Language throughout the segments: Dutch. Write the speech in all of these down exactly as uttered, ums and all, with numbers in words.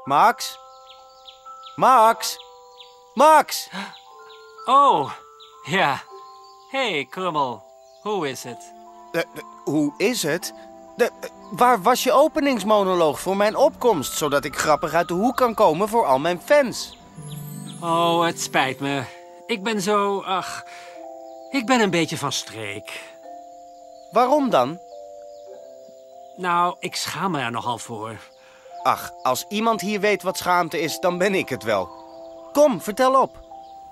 Max? Max? Max! Oh, ja. Hey, Krummel. Hoe is het? Uh, uh, hoe is het? De, uh, waar was je openingsmonoloog voor mijn opkomst, zodat ik grappig uit de hoek kan komen voor al mijn fans? Oh, het spijt me. Ik ben zo, ach... Ik ben een beetje van streek. Waarom dan? Nou, ik schaam me er nogal voor. Ach, als iemand hier weet wat schaamte is, dan ben ik het wel. Kom, vertel op.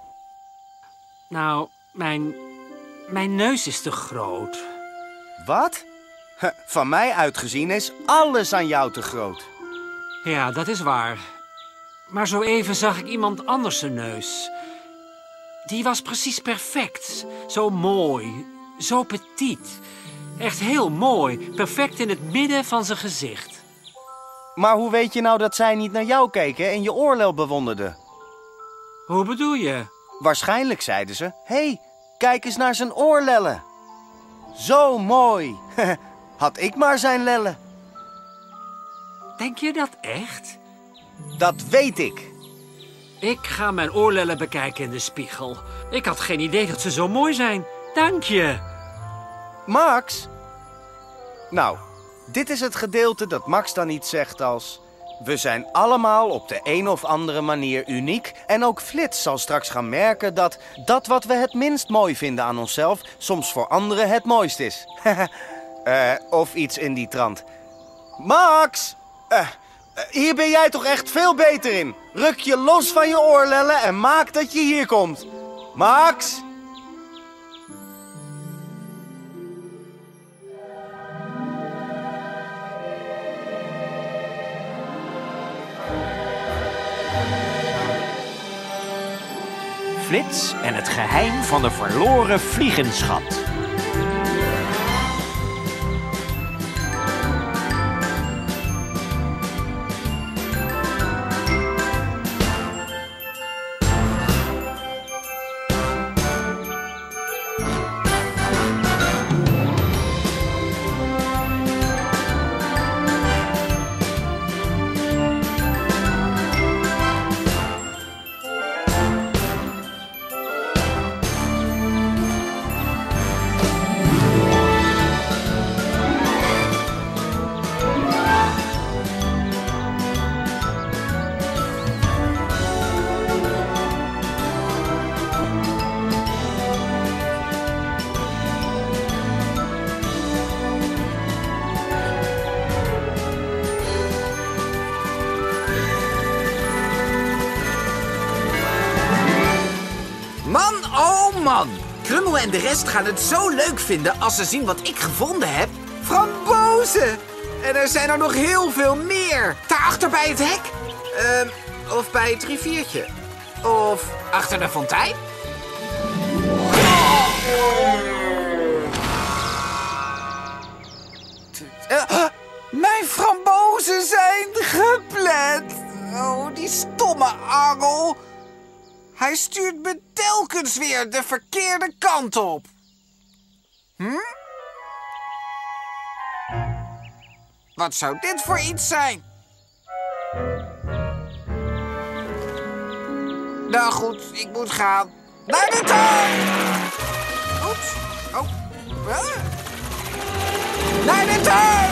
Nou, mijn... Mijn neus is te groot. Wat? Huh, van mij uitgezien is alles aan jou te groot. Ja, dat is waar. Maar zo even zag ik iemand anders zijn neus. Die was precies perfect. Zo mooi. Zo petit. Echt heel mooi. Perfect in het midden van zijn gezicht. Maar hoe weet je nou dat zij niet naar jou keken en je oorlel bewonderden? Hoe bedoel je? Waarschijnlijk zeiden ze... Hé, hey, kijk eens naar zijn oorlellen. Zo mooi. Had ik maar zijn lellen. Denk je dat echt? Dat weet ik. Ik ga mijn oorlellen bekijken in de spiegel. Ik had geen idee dat ze zo mooi zijn. Dank je. Max? Nou, dit is het gedeelte dat Max dan iets zegt als... We zijn allemaal op de een of andere manier uniek. En ook Flits zal straks gaan merken dat... dat wat we het minst mooi vinden aan onszelf... soms voor anderen het mooist is. uh, of iets in die trant. Max! Uh, uh, hier ben jij toch echt veel beter in. Ruk je los van je oorlellen en maak dat je hier komt. Max! Flits en het geheim van de verloren vliegenschat. Krummel en de rest gaan het zo leuk vinden als ze zien wat ik gevonden heb. Frambozen! En er zijn er nog heel veel meer. Daarachter bij het hek. Uh, of bij het riviertje. Of achter de fontein. Uh, mijn frambozen zijn geplet. Oh, die stomme angel. Hij stuurt me telkens weer de verkeerde kant op. Hm? Wat zou dit voor iets zijn? Nou goed, ik moet gaan. Naar de tuin! Oeps. Oh. Huh? Naar de tuin!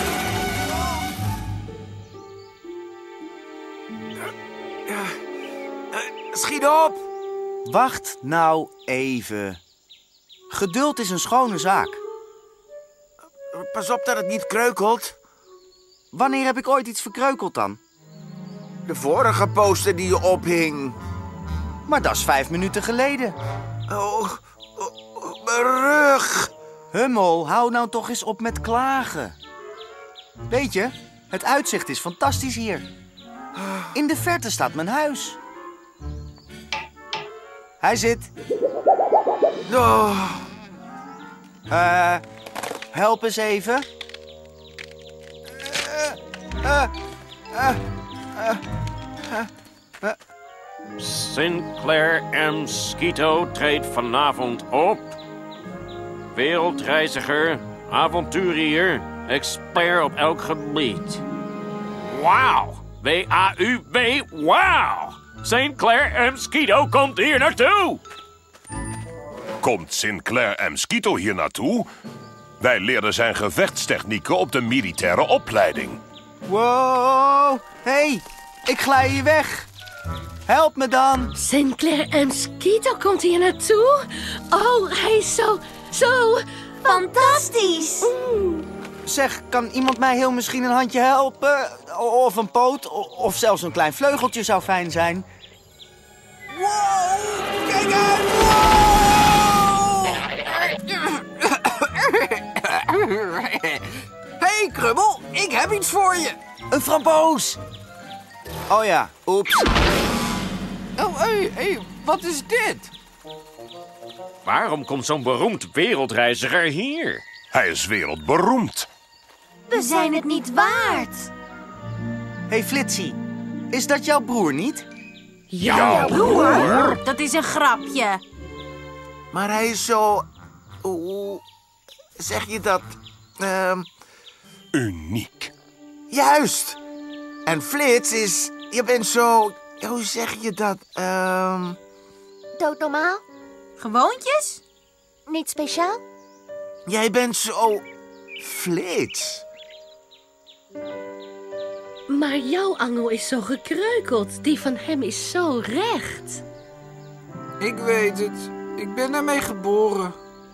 Ja. Uh, schiet op! Wacht nou even. Geduld is een schone zaak. Pas op dat het niet kreukelt. Wanneer heb ik ooit iets verkreukeld dan? De vorige poster die je ophing. Maar dat is vijf minuten geleden. Oh, oh, oh, mijn rug. Hummel, hou nou toch eens op met klagen. Weet je, het uitzicht is fantastisch hier. In de verte staat mijn huis. Hij zit. Oh. Uh, help eens even. Uh, uh, uh, uh, uh, uh. Sinclair M. Skeeto treedt vanavond op. Wereldreiziger, avonturier, expert op elk gebied. Wauw, W A U W, wauw! Saint Clair M. Skeeto komt hier naartoe. Komt Sinclair M. Skeeto hier naartoe? Wij leerden zijn gevechtstechnieken op de militaire opleiding. Wow, hé, hey, ik glij hier weg. Help me dan. Sinclair M. Skeeto komt hier naartoe? Oh, hij is zo, zo... Fantastisch! Zeg, kan iemand mij heel misschien een handje helpen? Of een poot? Of zelfs een klein vleugeltje zou fijn zijn. Wow, kijk uit! Wow! Hey, Krummel, ik heb iets voor je. Een framboos! Oh ja, oeps. Oh, hey, hey, wat is dit? Waarom komt zo'n beroemd wereldreiziger hier? Hij is wereldberoemd. We zijn het niet waard. Hé hey, Flitsie, is dat jouw broer niet? Jouw broer? Dat is een grapje. Maar hij is zo... Hoe zeg je dat? Ehm Uniek. juist. En Flits is... Je bent zo... Hoe zeg je dat? Ehm Doodnormaal? Gewoontjes? Niet speciaal? Jij bent zo... Flits. Maar jouw angel is zo gekreukeld. Die van hem is zo recht. Ik weet het. Ik ben ermee geboren.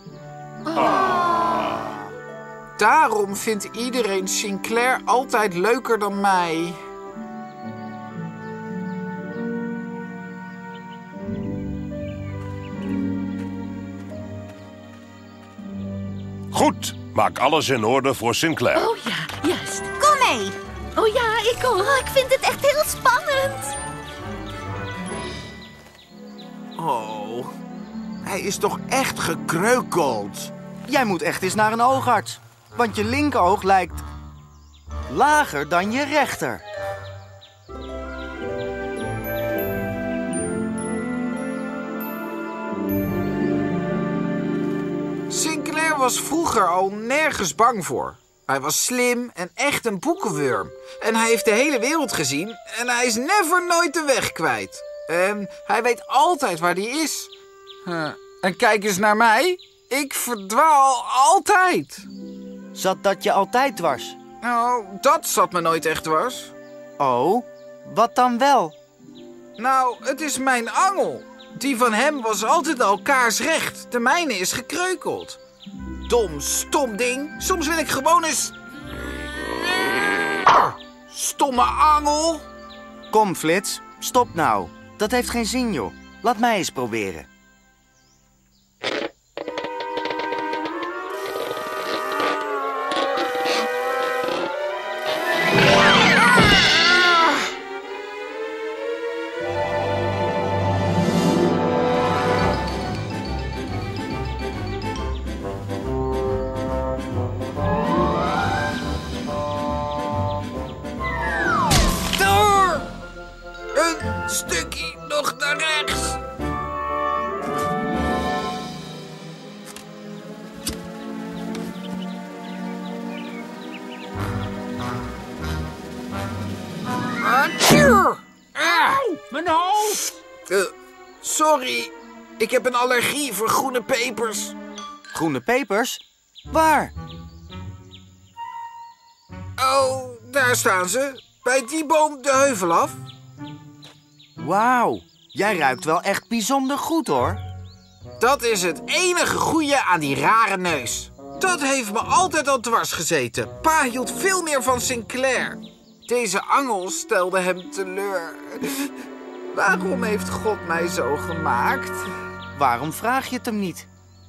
Daarom vindt iedereen Sinclair altijd leuker dan mij. Goed, maak alles in orde voor Sinclair. Oh ja, juist. Kom mee. Oh ja, ik ook. Oh, ik vind het echt heel spannend. Oh, hij is toch echt gekreukeld. Jij moet echt eens naar een oogarts. Want je linkeroog lijkt lager dan je rechter. Sinclair was vroeger al nergens bang voor. Hij was slim en echt een boekenwurm. En hij heeft de hele wereld gezien en hij is never nooit de weg kwijt. En hij weet altijd waar hij is. Huh. En kijk eens naar mij. Ik verdwaal altijd. Zat dat je altijd dwars? Nou, dat zat me nooit echt dwars. Oh, wat dan wel? Nou, het is mijn angel. Die van hem was altijd al kaarsrecht. De mijne is gekreukeld. Dom, stom ding. Soms wil ik gewoon eens... Stomme angel. Kom, Flits, stop nou. Dat heeft geen zin, joh. Laat mij eens proberen. Een stukje nog naar rechts. Atjoe! Ah! Mijn hoofd! Uh, sorry, ik heb een allergie voor groene pepers. Groene pepers? Waar? Oh, daar staan ze. Bij die boom de heuvel af. Wauw, jij ruikt wel echt bijzonder goed, hoor. Dat is het enige goede aan die rare neus. Dat heeft me altijd al dwars gezeten. Pa hield veel meer van Sinclair. Deze angel stelde hem teleur. Waarom heeft God mij zo gemaakt? Waarom vraag je het hem niet?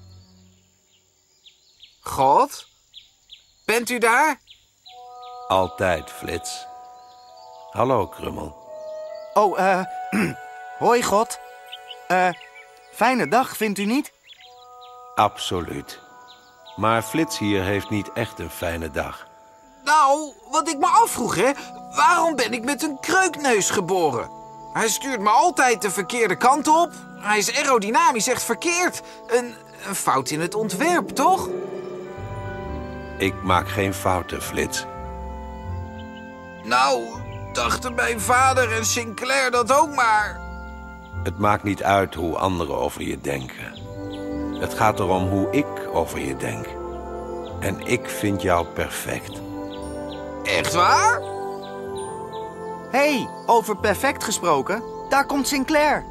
God? Bent u daar? Altijd, Flits. Hallo, Krummel. Oh, eh... hoi, God. Eh, fijne dag, vindt u niet? Absoluut. Maar Flits hier heeft niet echt een fijne dag. Nou, wat ik me afvroeg, hè. Waarom ben ik met een kreukneus geboren? Hij stuurt me altijd de verkeerde kant op. Hij is aerodynamisch echt verkeerd. Een, een fout in het ontwerp, toch? Ik maak geen fouten, Flits. Nou, dachten mijn vader en Sinclair dat ook maar. Het maakt niet uit hoe anderen over je denken. Het gaat erom hoe ik over je denk. En ik vind jou perfect. Echt waar? Hé, hey, over perfect gesproken. Daar komt Sinclair.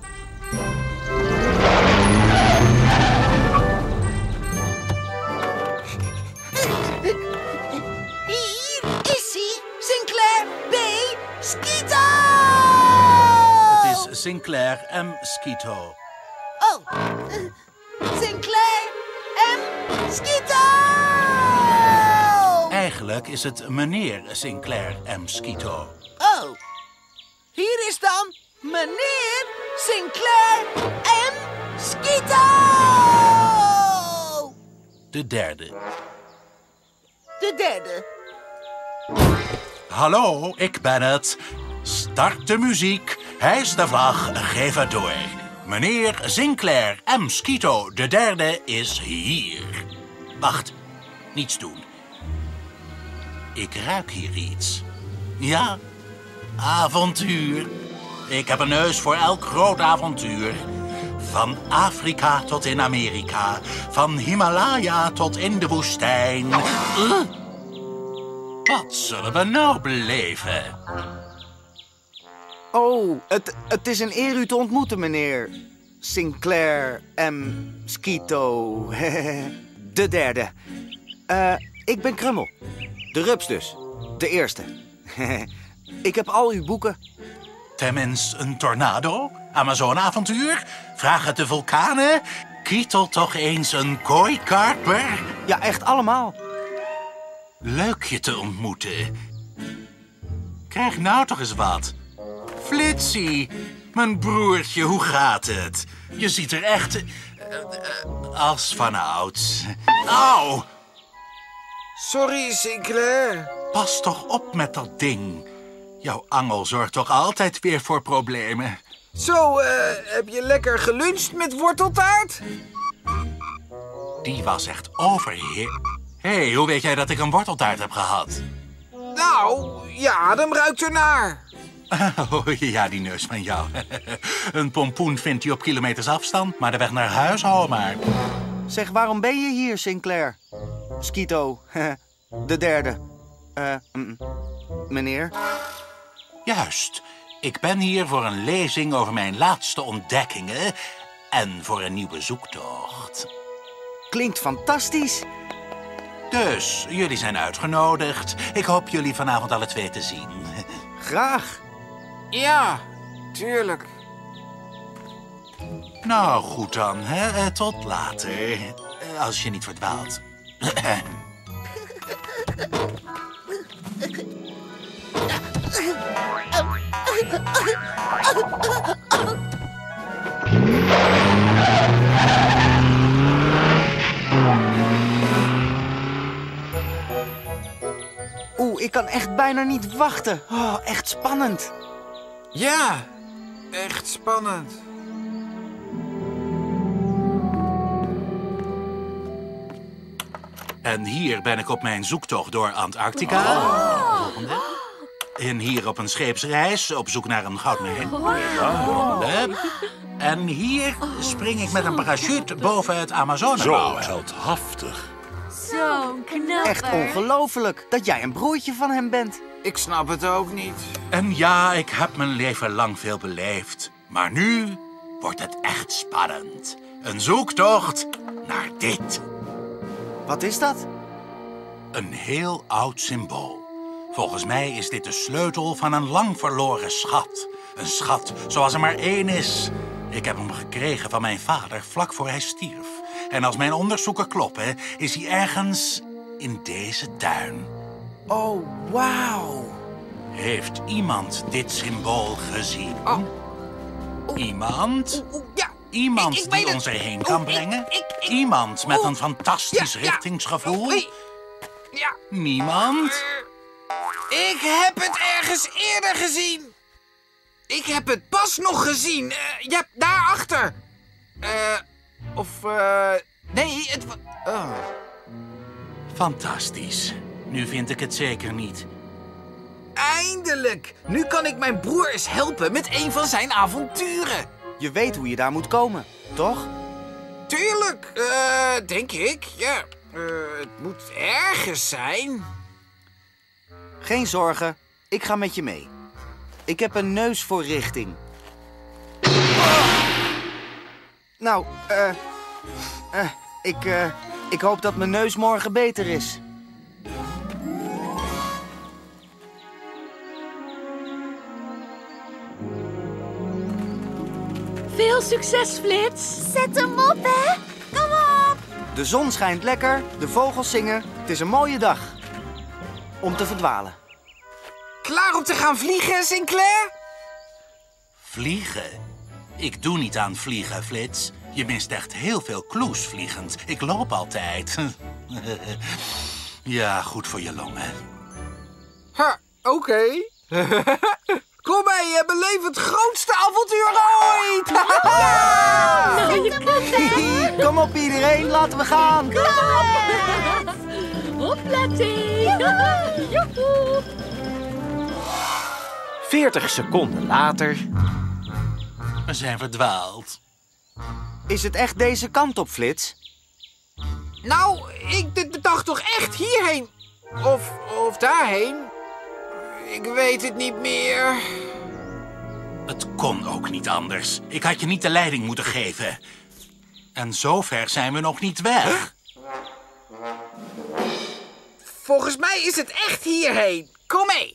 Hier is hij, Sinclair B. Skeeto! Het is Sinclair M. Skeeto. Oh, uh, Sinclair M. Skeeto! Eigenlijk is het meneer Sinclair M. Skeeto. Oh, hier is dan meneer Sinclair M. Skeeto! De derde. De derde. Hallo, ik ben het. Start de muziek, hijs de vlag, geef het door. Meneer Sinclair M. Skeeto, de derde, is hier. Wacht, niets doen. Ik ruik hier iets. Ja, avontuur. Ik heb een neus voor elk groot avontuur. Van Afrika tot in Amerika. Van Himalaya tot in de woestijn. Uh, wat zullen we nou beleven? Oh, het, het is een eer u te ontmoeten, meneer Sinclair M. Skeeto. De derde. Uh, ik ben Krummel. De rups dus. De eerste. Ik heb al uw boeken. Tenminste, een tornado? Amazoneavontuur? Vraag het de vulkanen? Kietel toch eens een kooikarper? Ja, echt allemaal. Leuk je te ontmoeten. Krijg nou toch eens wat. Flitsie, mijn broertje, hoe gaat het? Je ziet er echt uh, uh, als vanouds. Au! Sorry, Sinclair. Pas toch op met dat ding. Jouw angel zorgt toch altijd weer voor problemen. Zo, uh, heb je lekker geluncht met worteltaart? Die was echt overheer... Hé, hey, hoe weet jij dat ik een worteltaart heb gehad? Nou, je adem ruikt ernaar. Oh, ja, die neus van jou. Een pompoen vindt hij op kilometers afstand, maar de weg naar huis hou maar. Zeg, waarom ben je hier, Sinclair? Skeeto, de derde. Uh, mm, meneer? Juist. Ik ben hier voor een lezing over mijn laatste ontdekkingen en voor een nieuwe zoektocht. Klinkt fantastisch. Dus, jullie zijn uitgenodigd. Ik hoop jullie vanavond alle twee te zien. Graag. Ja, tuurlijk. Nou, goed dan. Hè? Tot later. Als je niet verdwaalt. Oeh, ik kan echt bijna niet wachten. Oh, echt spannend. Ja, echt spannend. En hier ben ik op mijn zoektocht door Antarctica. Oh. Volgende. En hier op een scheepsreis op zoek naar een goudmijn. Volgende. En hier spring ik met een parachute boven het Amazonebouwen. Zo heldhaftig. Zo'n knapper. Echt ongelooflijk dat jij een broertje van hem bent. Ik snap het ook niet. En ja, ik heb mijn leven lang veel beleefd. Maar nu wordt het echt spannend. Een zoektocht naar dit. Wat is dat? Een heel oud symbool. Volgens mij is dit de sleutel van een lang verloren schat. Een schat zoals er maar één is. Ik heb hem gekregen van mijn vader vlak voor hij stierf. En als mijn onderzoeken kloppen, is hij ergens in deze tuin. Oh, wauw. Heeft iemand dit symbool gezien? Oh. Iemand? Oeh, oeh, ja. Iemand Ik- ik die weet ons het. erheen kan Oeh, ik- brengen? ik- ik- Iemand met Oeh. een fantastisch Ja, ja. richtingsgevoel? Oei. Ja. Niemand? Ik heb het ergens eerder gezien. Ik heb het pas nog gezien. Uh, ja, daarachter. Eh, of, eh... nee, het... wa- Oh. Fantastisch. Nu vind ik het zeker niet. Eindelijk! Nu kan ik mijn broer eens helpen met een van zijn avonturen. Je weet hoe je daar moet komen, toch? Tuurlijk, uh, denk ik. Ja, uh, het moet ergens zijn. Geen zorgen, ik ga met je mee. Ik heb een neus voor richting. Oh. Nou, eh... Uh, uh, ik, uh, ik hoop dat mijn neus morgen beter is. Veel succes, Flits. Zet hem op, hè. Kom op. De zon schijnt lekker, de vogels zingen. Het is een mooie dag om te verdwalen. Klaar om te gaan vliegen, Sinclair? Vliegen? Ik doe niet aan vliegen, Flits. Je mist echt heel veel kloes vliegend. Ik loop altijd. Ja, goed voor je longen. Ha, oké. Okay. Kom mee en beleef het grootste avontuur ooit! Ja! Nou, je kunt Kom op iedereen, laten we gaan! Kom op! Hopplatee! Joehoe! Veertig seconden later... We zijn verdwaald. Is het echt deze kant op, Flits? Nou, ik dacht toch echt hierheen? Of, of daarheen? Ik weet het niet meer. Het kon ook niet anders. Ik had je niet de leiding moeten geven. En zover zijn we nog niet weg. Volgens mij is het echt hierheen. Kom mee.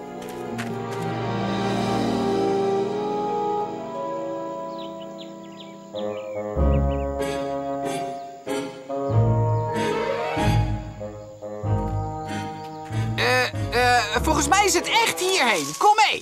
Volgens mij is het echt hierheen. Kom mee.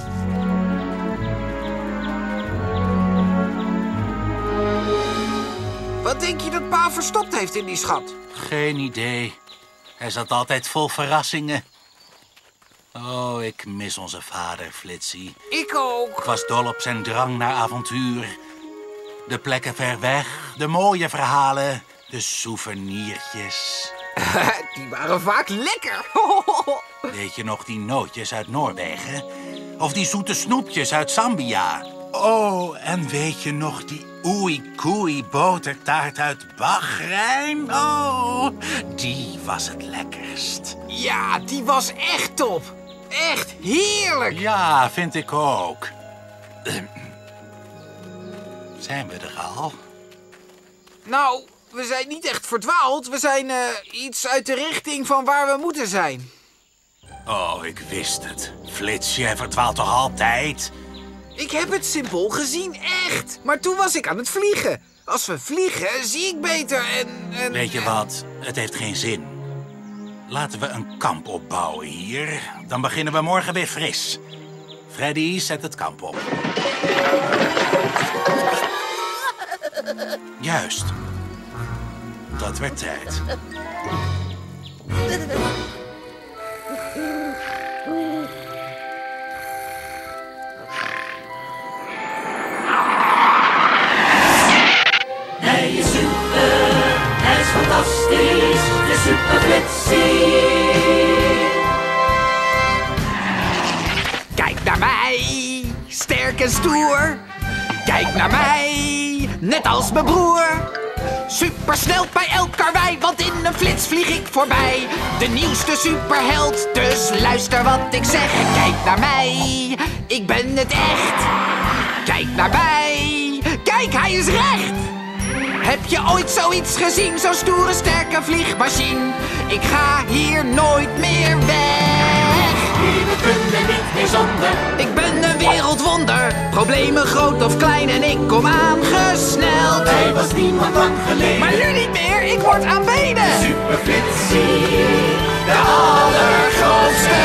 Wat denk je dat pa verstopt heeft in die schat? Geen idee. Hij zat altijd vol verrassingen. Oh, ik mis onze vader, Flitsie. Ik ook. Ik was dol op zijn drang naar avontuur. De plekken ver weg, de mooie verhalen, de souvenirtjes. Die waren vaak lekker. Weet je nog die nootjes uit Noorwegen? Of die zoete snoepjes uit Zambia? Oh, en weet je nog die oei-koei botertaart uit Bahrein? Oh, die was het lekkerst. Ja, die was echt top. Echt heerlijk. Ja, vind ik ook. Zijn we er al? Nou, we zijn niet echt verdwaald. We zijn uh, iets uit de richting van waar we moeten zijn. Oh, ik wist het. Flits, jij verdwaalt toch altijd? Ik heb het symbool gezien, echt. Maar toen was ik aan het vliegen. Als we vliegen, zie ik beter en... en Weet je wat? Het heeft geen zin. Laten we een kamp opbouwen hier. Dan beginnen we morgen weer fris. Freddy, zet het kamp op. Juist. Dat werd tijd. Hij is super, hij is fantastisch, de Super Flitsie. Kijk naar mij, sterk en stoer. Kijk naar mij, net als mijn broer. Supersnel bij elk karwei, want in een flits vlieg ik voorbij. De nieuwste superheld, dus luister wat ik zeg. Kijk naar mij, ik ben het echt. Kijk naar mij, kijk hij is recht. Heb je ooit zoiets gezien, zo'n stoere sterke vliegmachine? Ik ga hier nooit meer weg. We kunnen niet meer zonder. Ik ben een wereldwonder, problemen groot of klein en ik kom aangesneld. Hij was niemand lang geleden, maar nu niet meer, ik word aanbeden. Super Flitsie, de allergrootste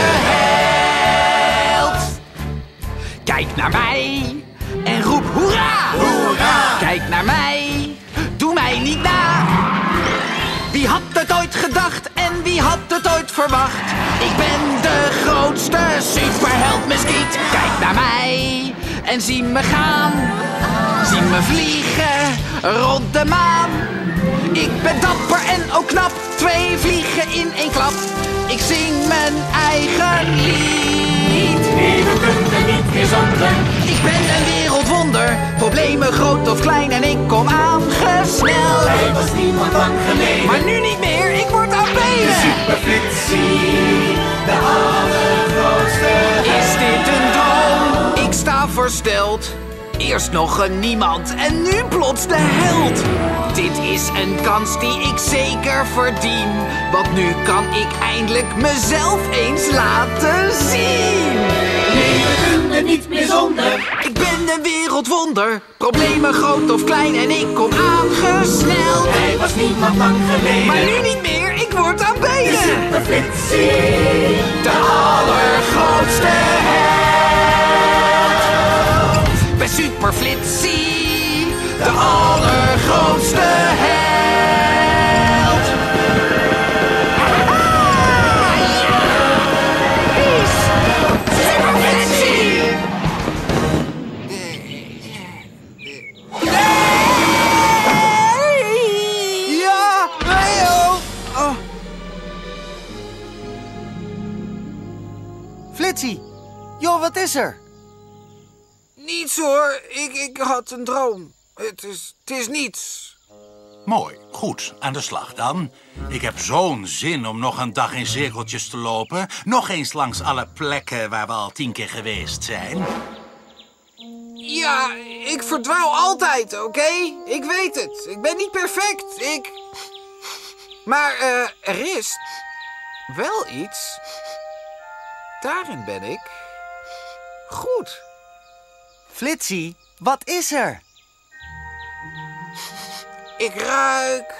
held. Kijk naar mij en roep hoera! Hoera! Kijk naar mij, doe mij niet na. Wie had het ooit gedacht en wie had het ooit verwacht? Ik ben de grootste superheld Muskiet. Kijk naar mij en zie me gaan. Zie me vliegen rond de maan. Ik ben dapper en ook knap, twee vliegen in één klap. Ik zing mijn eigen lied. Nee, we kunnen niet meer zonder. Ik ben een wereldwonder, problemen groot of klein en ik kom aangesneld. Hij was niemand lang geleden, maar nu niet meer, ik word aanbeden. Super Flitsie, de allergrootste. Is dit een droom? Ik sta versteld. Eerst nog een niemand en nu plots de held. Dit is een kans die ik zeker verdien. Want nu kan ik eindelijk mezelf eens laten zien. Nee, we kunnen niet meer zonder. Ik ben een wereldwonder, problemen groot of klein en ik kom aangesneld. Hij was niemand lang geleden, maar nu niet meer, ik word aanbeden. Super Flitsie, de allergrootste held. Bij Super Flitsie, de allergrootste held. Ah, ja! Peace! Super Flitsie! Nee! Ja! Nee, oh! Oh. Flitsie, joh, wat is er? Niets hoor, ik, ik had een droom. Het is, het is niets. Mooi, goed, aan de slag dan. Ik heb zo'n zin om nog een dag in cirkeltjes te lopen. Nog eens langs alle plekken waar we al tien keer geweest zijn. Ja, ik verdwaal altijd, oké? Okay? Ik weet het. Ik ben niet perfect. Ik... Maar uh, er is wel iets. Daarin ben ik goed. Flitsie, wat is er? Ik ruik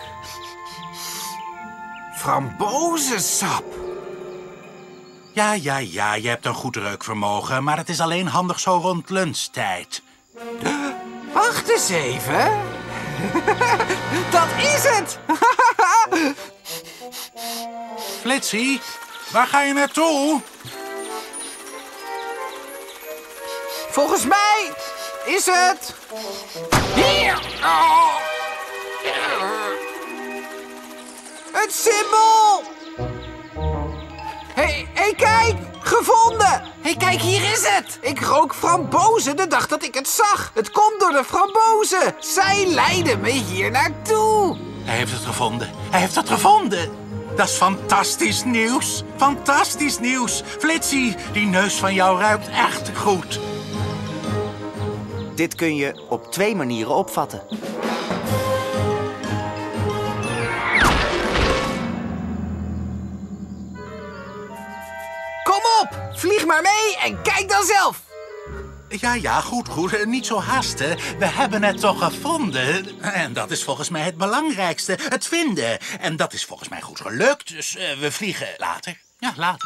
frambozensap. Ja, ja, ja, je hebt een goed reukvermogen, maar het is alleen handig zo rond lunchtijd. Wacht eens even. Dat is het. Flitsie, waar ga je naartoe? Volgens mij is het hier. Oh. Het symbool. Hé, hey, hey, kijk, gevonden. Hé, hey, kijk, hier is het. Ik rook frambozen de dag dat ik het zag. Het komt door de frambozen. Zij leiden me hier naartoe. Hij heeft het gevonden. Hij heeft het gevonden. Dat is fantastisch nieuws. Fantastisch nieuws. Flitsie, die neus van jou ruikt echt goed. Dit kun je op twee manieren opvatten. Kom op, vlieg maar mee en kijk dan zelf. Ja, ja, goed, goed. Niet zo haasten. We hebben het toch gevonden. En dat is volgens mij het belangrijkste. Het vinden. En dat is volgens mij goed gelukt. Dus uh, we vliegen later. Ja, later.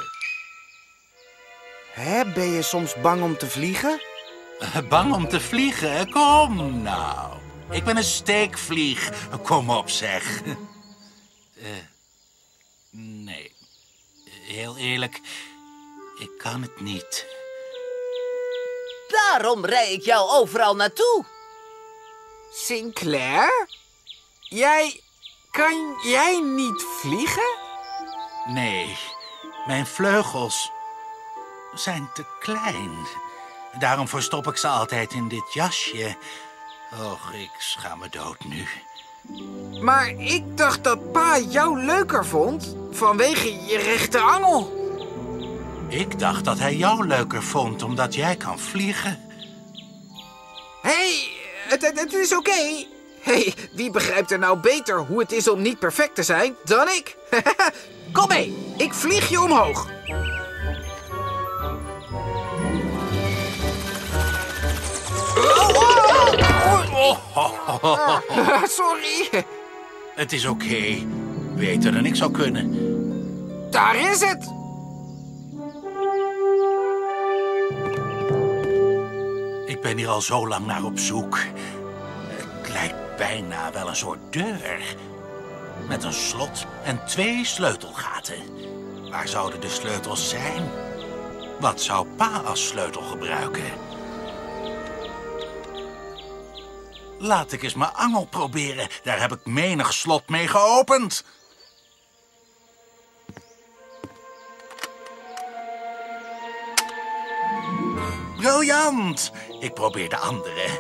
Hè, ben je soms bang om te vliegen? Uh, bang om te vliegen? Kom nou. Ik ben een steekvlieg. Kom op, zeg. Uh, nee. Heel eerlijk, ik kan het niet. Daarom rij ik jou overal naartoe. Sinclair? Jij... Kan jij niet vliegen? Nee, mijn vleugels zijn te klein. Daarom verstop ik ze altijd in dit jasje. Och, ik schaam me dood nu. Maar ik dacht dat pa jou leuker vond vanwege je rechterangel. Ik dacht dat hij jou leuker vond omdat jij kan vliegen. Hé, hey, het, het, het is oké. Okay. Hé, hey, wie begrijpt er nou beter hoe het is om niet perfect te zijn dan ik? Kom mee, ik vlieg je omhoog. Sorry. Het is oké. Okay. Beter dan ik zou kunnen. Daar is het. Ik ben hier al zo lang naar op zoek. Het lijkt bijna wel een soort deur. Met een slot en twee sleutelgaten. Waar zouden de sleutels zijn? Wat zou pa als sleutel gebruiken? Laat ik eens mijn angel proberen. Daar heb ik menig slot mee geopend. Briljant! Ik probeer de andere.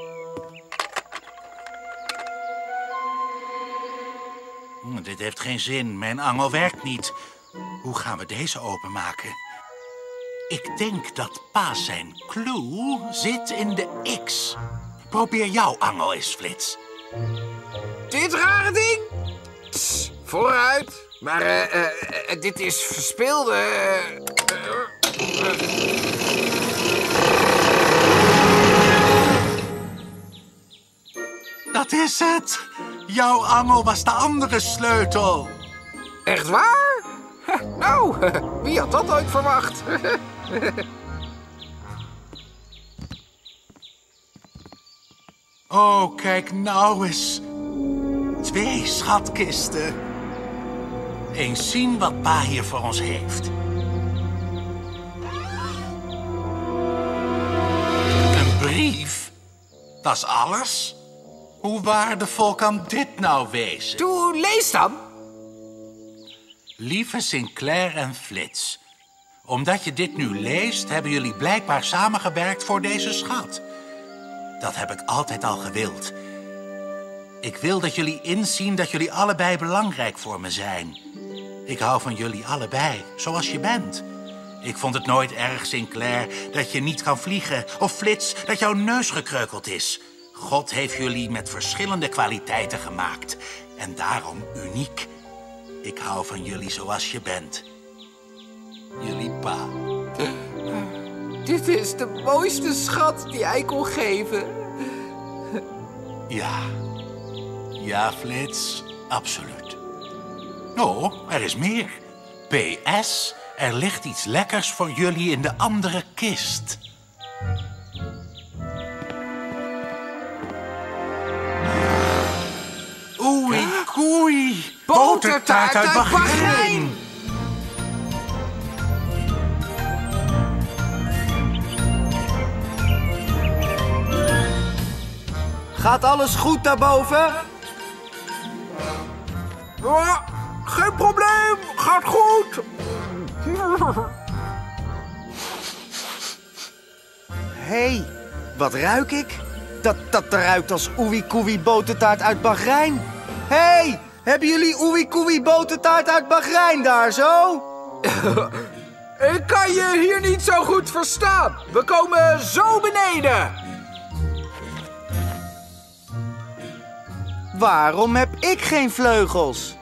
Hm, dit heeft geen zin. Mijn angel werkt niet. Hoe gaan we deze openmaken? Ik denk dat pa zijn clue zit in de X. Probeer jouw angel eens, Flits. Dit rare ding? Tss, vooruit. Maar uh, uh, uh, dit is verspeelde... Uh, uh, Dat is het. Jouw angel was de andere sleutel. Echt waar? Nou, wie had dat ooit verwacht? Oh, kijk nou eens. Twee schatkisten. Eens zien wat pa hier voor ons heeft. Een brief? Dat is alles? Hoe waardevol kan dit nou wezen? Doe, lees dan. Lieve Sinclair en Flits. Omdat je dit nu leest, hebben jullie blijkbaar samengewerkt voor deze schat. Dat heb ik altijd al gewild. Ik wil dat jullie inzien dat jullie allebei belangrijk voor me zijn. Ik hou van jullie allebei, zoals je bent. Ik vond het nooit erg, Sinclair, dat je niet kan vliegen. Of Flits, dat jouw neus gekreukeld is. God heeft jullie met verschillende kwaliteiten gemaakt. En daarom uniek. Ik hou van jullie zoals je bent. Jullie pa. Dit is de mooiste schat die hij kon geven. Ja. Ja, Flits. Absoluut. Oh, er is meer. P S. Er ligt iets lekkers voor jullie in de andere kist. Oei, koei. Botertaart uit Bahrein. Gaat alles goed daarboven? Oh, geen probleem, gaat goed. Hé, hey, wat ruik ik? Dat, dat ruikt als oei-koei botertaart uit Bahrein. Hé, hey, hebben jullie oei-koei botertaart uit Bahrein daar zo? Ik kan je hier niet zo goed verstaan. We komen zo beneden. Waarom heb ik geen vleugels?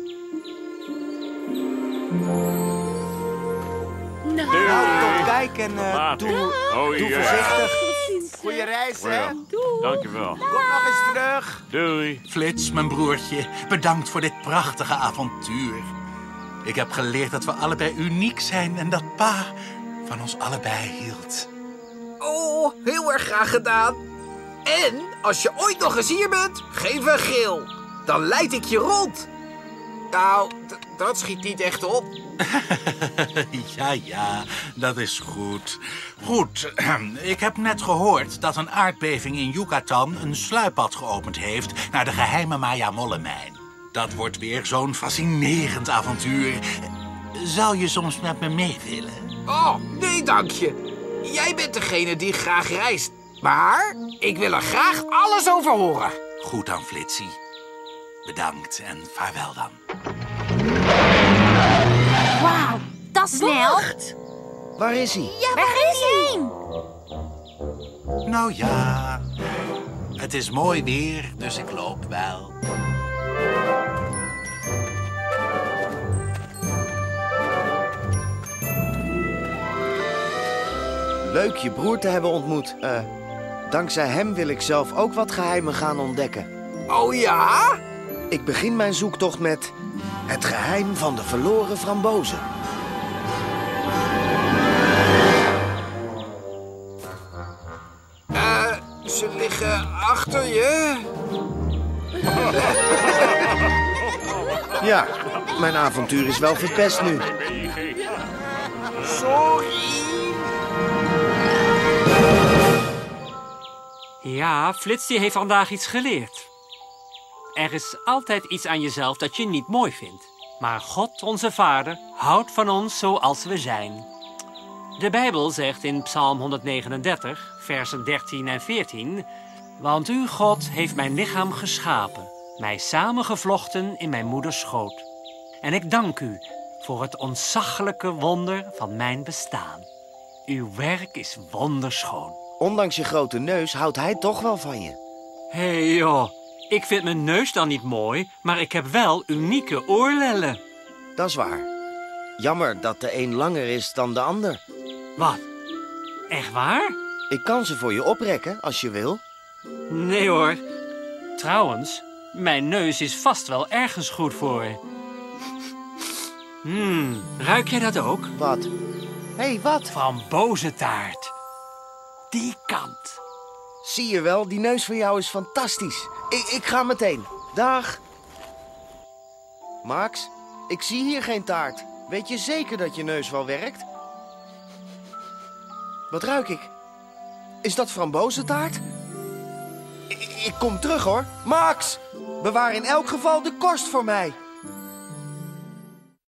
Nou, nou tot kijk en uh, doe, oh, doe ja. voorzichtig. Goeie reis, hè? Well, dankjewel. Kom nog eens terug. Doei. Flits, mijn broertje, bedankt voor dit prachtige avontuur. Ik heb geleerd dat we allebei uniek zijn en dat pa van ons allebei hield. Oh, heel erg graag gedaan. En als je ooit nog eens hier bent, geef een gil. Dan leid ik je rond. Nou, dat schiet niet echt op. Ja, ja, dat is goed. Goed, ik heb net gehoord dat een aardbeving in Yucatan een sluippad geopend heeft naar de geheime Maya-mollenmijn. Dat wordt weer zo'n fascinerend avontuur. Zou je soms met me mee willen? Oh, nee dank je. Jij bent degene die graag reist. Maar ik wil er graag alles over horen. Goed dan, Flitsie. Bedankt en vaarwel dan. Wauw, dat is snel. wacht. Waar is hij? Ja, waar is hij? Nou ja, het is mooi weer, dus ik loop wel. Leuk je broer te hebben ontmoet. Uh, dankzij hem wil ik zelf ook wat geheimen gaan ontdekken. Oh ja? Ik begin mijn zoektocht met het geheim van de verloren frambozen. Uh, ze liggen achter je. Ja, mijn avontuur is wel verpest nu. Sorry. Ja, Flits die heeft vandaag iets geleerd. Er is altijd iets aan jezelf dat je niet mooi vindt. Maar God, onze Vader, houdt van ons zoals we zijn. De Bijbel zegt in Psalm honderdnegenendertig, versen dertien en veertien... Want uw God heeft mijn lichaam geschapen, mij samengevlochten in mijn moeders schoot. En ik dank u voor het ontzaglijke wonder van mijn bestaan. Uw werk is wonderschoon. Ondanks je grote neus houdt hij toch wel van je. Hé hey joh, ik vind mijn neus dan niet mooi, maar ik heb wel unieke oorlellen. Dat is waar. Jammer dat de een langer is dan de ander. Wat? Echt waar? Ik kan ze voor je oprekken, als je wil. Nee hoor. Trouwens, mijn neus is vast wel ergens goed voor. Hmm, ruik jij dat ook? Wat? Hé, hey, wat? Frambozentaart. Die kant. Zie je wel, die neus van jou is fantastisch. Ik, ik ga meteen. Dag. Max, ik zie hier geen taart. Weet je zeker dat je neus wel werkt? Wat ruik ik? Is dat frambozentaart? Ik, ik kom terug hoor. Max, bewaar in elk geval de korst voor mij.